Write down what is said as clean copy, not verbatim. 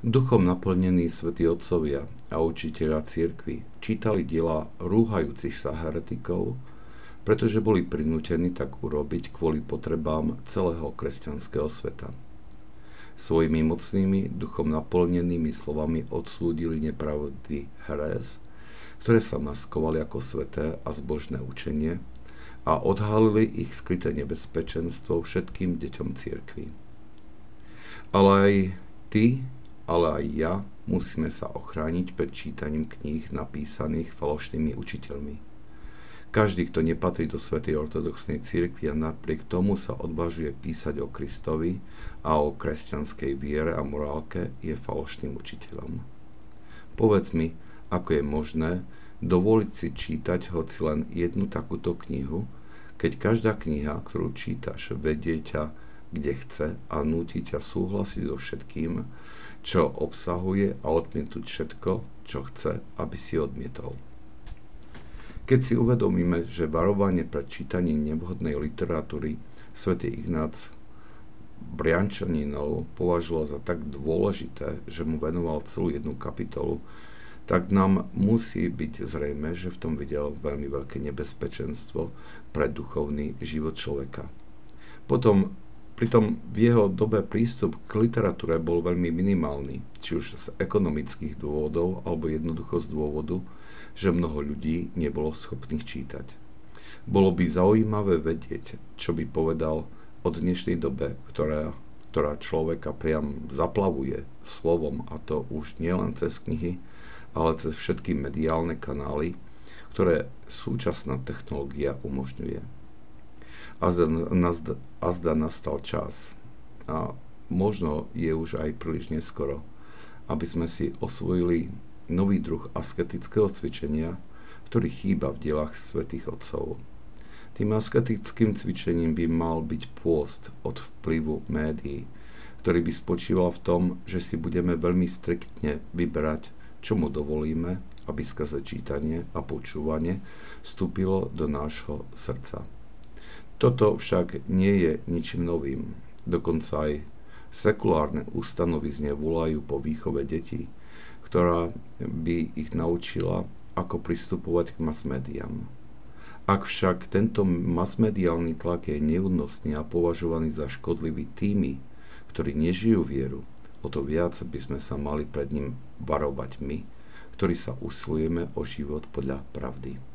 Duchom naplnení svätí otcovia a učitelia cirkvi čítali diela rúhajúcich sa heretikov, pretože boli prinútení tak urobiť kvôli potrebám celého kresťanského sveta. Svojimi mocnými, duchom naplnenými slovami odsúdili nepravdy herés, ktoré sa maskovali ako sväté a zbožné učenie, a odhalili ich skryté nebezpečenstvo všetkým deťom cirkvi. Ale aj ja musíme sa ochrániť pred čítaním kníh napísaných falošnými učiteľmi. Každý, kto nepatrí do svätej ortodoxnej cirkvi a napriek tomu sa odvážuje písať o Kristovi a o kresťanskej viere a morálke, je falošným učiteľom. Povedz mi, ako je možné dovoliť si čítať hoci len jednu takúto knihu, keď každá kniha, ktorú čítaš, vedie ťa kde chce a núti ťa súhlasiť so všetkým, čo obsahuje, a odmietnúť všetko, čo chce, aby si odmietol. Keď si uvedomíme, že varovanie pred čítaním nevhodnej literatúry svätý Ignác Briančaninov považoval za tak dôležité, že mu venoval celú jednu kapitolu, tak nám musí byť zrejmé, že v tom videl veľmi veľké nebezpečenstvo pre duchovný život človeka. Pritom v jeho dobe prístup k literatúre bol veľmi minimálny, či už z ekonomických dôvodov, alebo jednoducho z dôvodu, že mnoho ľudí nebolo schopných čítať. Bolo by zaujímavé vedieť, čo by povedal o dnešnej dobe, ktorá človeka priam zaplavuje slovom, a to už nielen cez knihy, ale cez všetky mediálne kanály, ktoré súčasná technológia umožňuje. Azda nastal čas, a možno je už aj príliš neskoro, aby sme si osvojili nový druh asketického cvičenia, ktorý chýba v dielach svätých otcov. Tým asketickým cvičením by mal byť pôst od vplyvu médií, ktorý by spočíval v tom, že si budeme veľmi striktne vyberať, čo mu dovolíme, aby skrze čítanie a počúvanie vstúpilo do nášho srdca. Toto však nie je ničím novým. Dokonca aj sekulárne ustanovizne volajú po výchove detí, ktorá by ich naučila, ako pristupovať k masmédiám. Ak však tento masmediálny tlak je neúnosný a považovaný za škodlivý tými, ktorí nežijú vieru, o to viac by sme sa mali pred ním varovať my, ktorí sa usilujeme o život podľa pravdy.